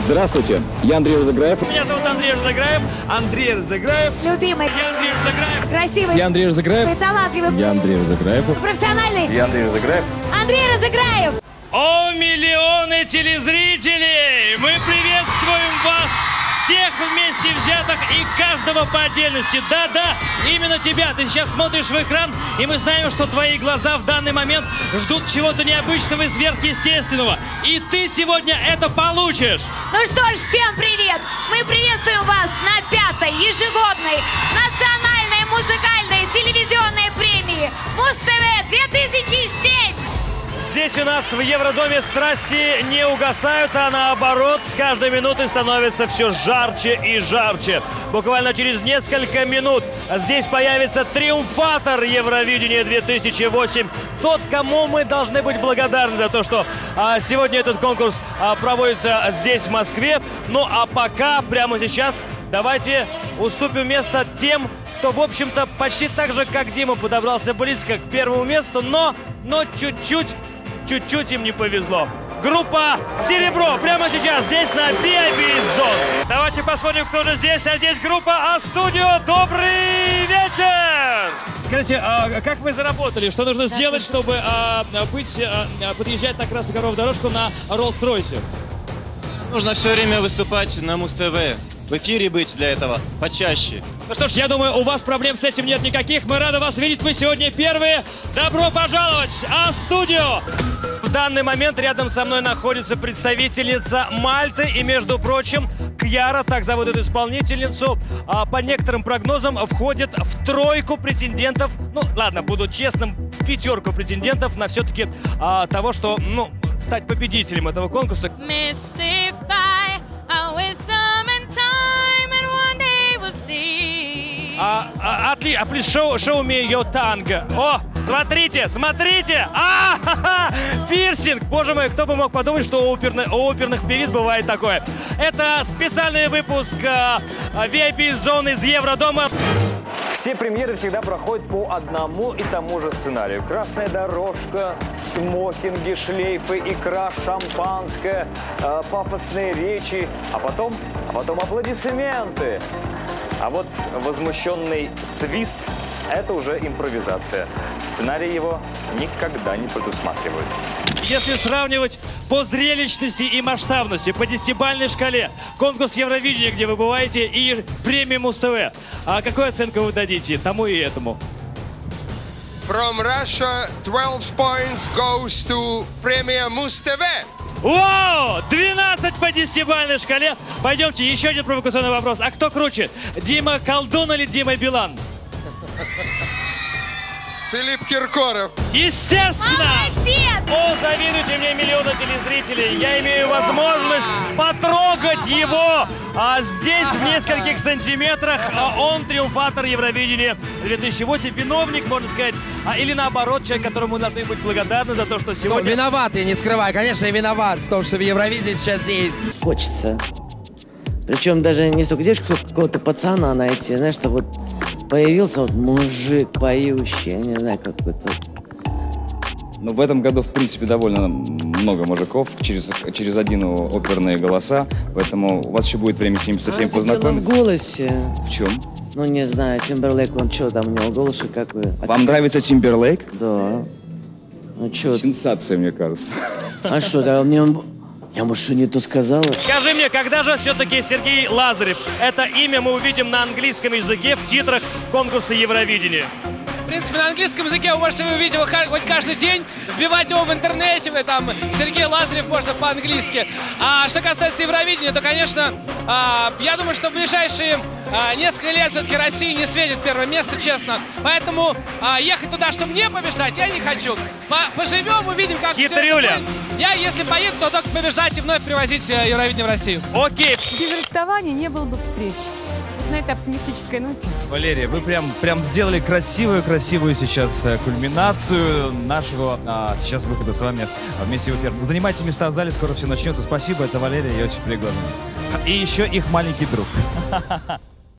Здравствуйте, я Андрей Разыграев. Меня зовут Андрей Разыграев. Андрей Разыграев. Любимый. Я Андрей Разыграев. Красивый. Я Андрей Разыграев. Талантливый. Я Андрей Разыграев. Профессиональный. Я Андрей Разыграев. Андрей Разыграев. О, миллионы телезрителей! Мы приветствуем вас всех вместе взятых и каждого по отдельности. Да-да, именно тебя. Ты сейчас смотришь в экран, и мы знаем, что твои глаза в данный момент ждут чего-то необычного и сверхъестественного. И ты сегодня это получишь. Ну что ж, всем привет! Мы приветствуем вас на 5-й ежегодной национальной музыкальной телевизионной премии Муз-ТВ 2007. Здесь у нас в Евродоме страсти не угасают, а наоборот, с каждой минутой становится все жарче и жарче. Буквально через несколько минут здесь появится триумфатор Евровидения 2008. Тот, кому мы должны быть благодарны за то, что сегодня этот конкурс проводится здесь, в Москве. Ну а пока, прямо сейчас, давайте уступим место тем, кто, в общем-то, почти так же, как Дима, подобрался близко к первому месту, но чуть-чуть им не повезло. Группа «Серебро» прямо сейчас здесь на VIP-зоне. Давайте посмотрим, кто же здесь. А здесь группа А-Студио. Добрый вечер! Скажите, а как вы заработали? Что нужно сделать, чтобы подъезжать на красную корову дорожку на Роллс-Ройсе? Нужно все время выступать на Муз-ТВ. В эфире быть для этого почаще. Ну что ж, я думаю, у вас проблем с этим нет никаких. Мы рады вас видеть. Вы сегодня первые. Добро пожаловать! А-Студио! В данный момент рядом со мной находится представительница Мальты. И, между прочим, Кьяра, так зовут эту исполнительницу, по некоторым прогнозам входит в тройку претендентов. Ну, ладно, буду честным, в пятерку претендентов на все-таки того, что, ну, стать победителем этого конкурса. Please show me your tongue. О, смотрите! Пирсинг! Боже мой, кто бы мог подумать, что у оперных певиц бывает такое. Это специальный выпуск VIP-зоны из Евродома. Все премьеры всегда проходят по одному и тому же сценарию. Красная дорожка, смокинги, шлейфы, икра, шампанское, пафосные речи, а потом аплодисменты. А вот возмущенный свист – это уже импровизация. Сценарий его никогда не предусматривает. Если сравнивать по зрелищности и масштабности, по 10-бальной шкале, конкурс Евровидения, где вы бываете, и премия Муз-ТВ, а какую оценку вы дадите тому и этому? From Russia, 12 points goes to премия Муз-ТВ. Вау! 12 по 10-бальной шкале. Пойдемте, еще один провокационный вопрос. А кто круче? Дима Колдун или Дима Билан? Филипп Киркоров. Естественно! Молодец! О, завидуйте мне, миллионы телезрителей. Я имею возможность потрогать его здесь, в нескольких сантиметрах. Он триумфатор Евровидения 2008. Виновник, можно сказать. Или наоборот, человек, которому мы должны быть благодарны за то, что сегодня... Ну, виноват, я не скрываю. Конечно, я виноват в том, что в Евровидении сейчас есть. Хочется. Причем даже не столько девушку, сколько какого-то пацана найти. Знаешь, что вот появился вот мужик поющий, я не знаю, какой-то. Ну, в этом году, в принципе, довольно много мужиков, через один оперные голоса, поэтому у вас еще будет время с ними со всеми познакомиться. В голосе. В чем? Ну, не знаю, Тимберлейк, он что там, у него голос какой? Вам нравится Тимберлейк? Да. Ну, что? Сенсация, мне кажется. А что, да, мне он... Я, может, что не то сказала? Скажи мне, когда же все-таки Сергей Лазарев? Это имя мы увидим на английском языке в титрах конкурса Евровидения. В принципе, на английском языке вы можете увидеть его хоть каждый день, вбивать его в интернете, там Сергей Лазарев можно по-английски. А что касается Евровидения, то, конечно, я думаю, что в ближайшие несколько лет все-таки России не светит первое место, честно. Поэтому ехать туда, чтобы не побеждать, я не хочу. Поживем, увидим, как Хитрюля. Я, если поеду, то только побеждать и вновь привозить Евровидение в Россию. Окей. Без расставания не было бы встреч. На этой оптимистической ноте. Валерия, вы прям сделали красивую сейчас кульминацию нашего сейчас выхода с вами вместе в эфир. Занимайте места в зале, скоро все начнется. Спасибо, это Валерия и Иосиф Пригожин. И еще их маленький друг.